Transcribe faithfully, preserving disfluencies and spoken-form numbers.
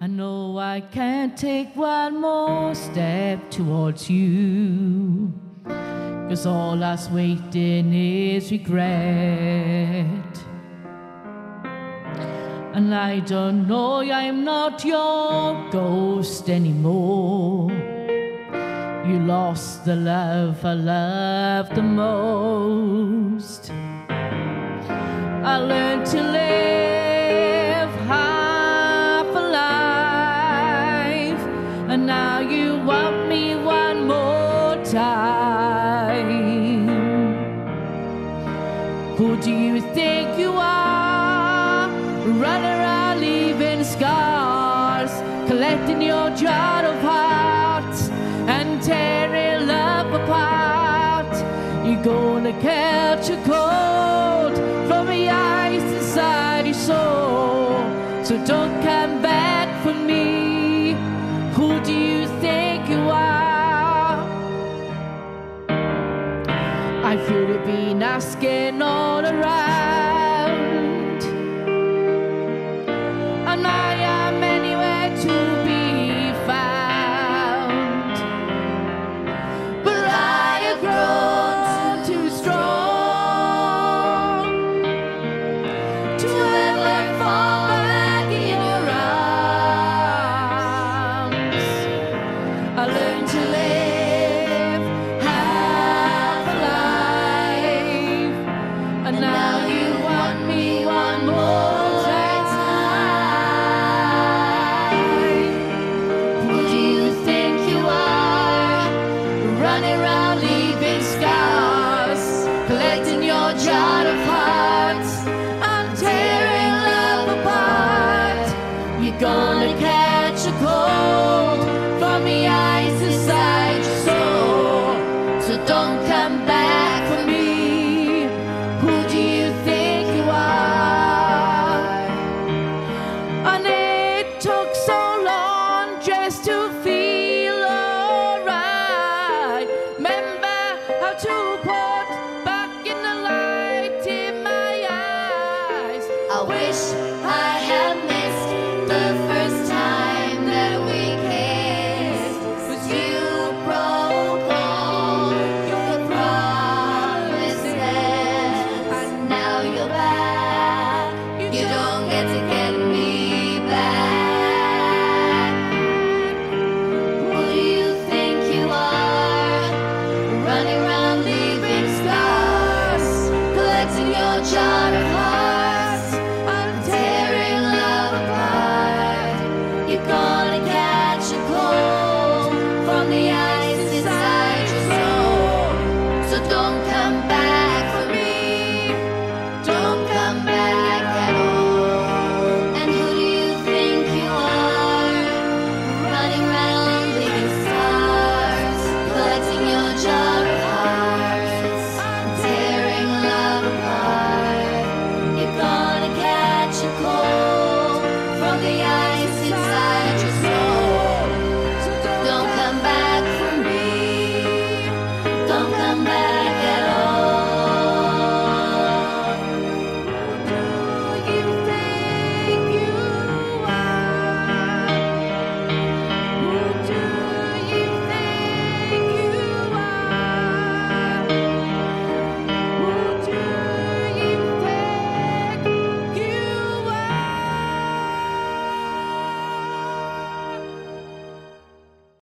I know I can't take one more step towards you, 'cause all that's waiting is regret. And I don't know, I'm not your ghost anymore. You lost the love I loved the most. I learned to live half a life, and now you want me one more time. Who do you think you are? Running around leaving scars, collecting your jar of hearts and tearing love apart. You're gonna catch a cold from the ice inside your soul, so don't come back for me. Who do you think you are? I feel you've been asking all around, and I am anywhere to be found. But I have grown too strong to ever fall back in your arms. I learned to live half a life, and now you want me one more time. Who do you think you are? Running around leaving scars, collecting your jar of hearts and tearing love apart. You're gonna catch a cold from the ice inside your soul, so don't come back for me. Who do you think you are? And it took so long just to feel alright. Remember how to put back in the light in my eyes. I wish I had missed the first time that we kissed, 'cause you broke all your promises, and now you're back. You don't get to get me back. Who do you think you are? Running around leaving scars, collecting your jar of hearts and tearing love apart. You're gonna catch a cold from the ice inside your soul, so don't come back for me. Don't come back at all. And who do you think you are? Running around leaving scars, collecting your jar of hearts and tearing love apart. You're gonna catch a cold from the ice